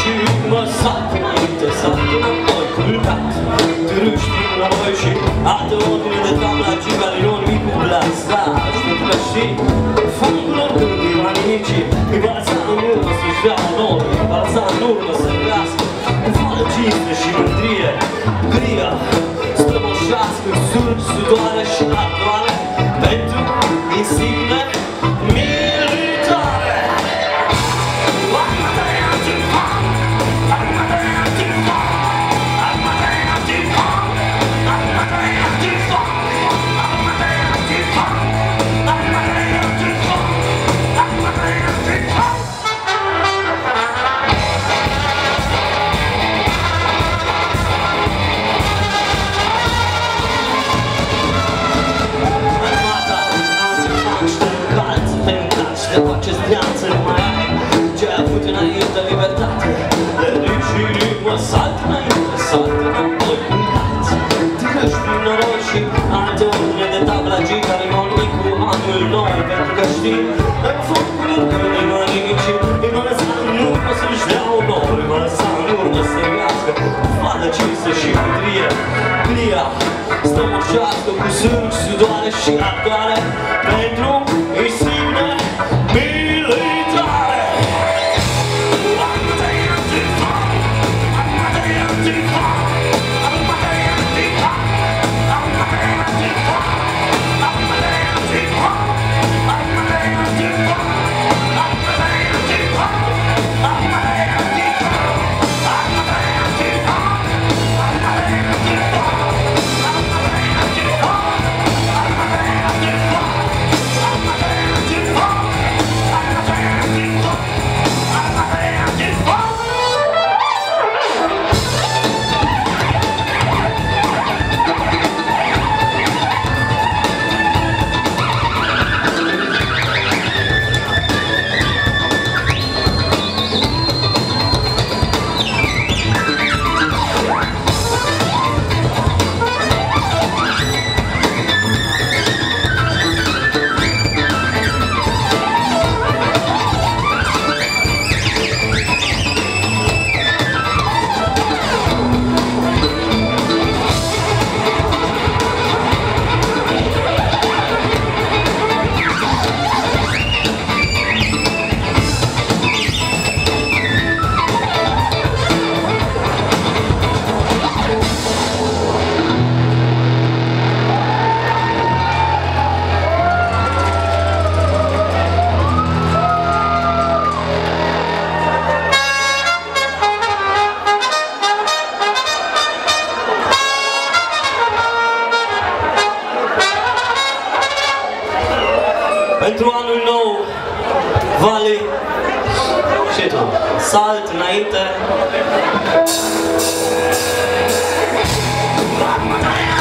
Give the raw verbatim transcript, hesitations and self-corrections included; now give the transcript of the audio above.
și mă salt înainte, salt înapoi, culcat, târâși prin la voi și alte ordine de tabla Cigalion, micul blasaj, pentru că știi, fondul oricând e la nimicii, îi va lăsa în urmă să-și vrea onor, îi va lăsa în urmă să crească, cu fală cinste și mândrie, gria, strămoșească, surgi, sudoare și ardoare, pentru insigne militare. De orice strianță nu mai ai ce-ai avut înainte libertate. De ric și ric mă salt înainte, salt înapoi culcat, târăși prin noroi și alte ordine de tabla Cigalion, micul anul nou, pentru că știi, în focul oricând îi va nimici, îi va lăsa în urmă să-și dea onor, îi va lăsa în urmă să crească, fală cinsă și mândrie, gria, strămoșească cu sângi, sudoare și ardoare, pentru insigne militare. Pentru anul nou, Vali și tu, salt înainte.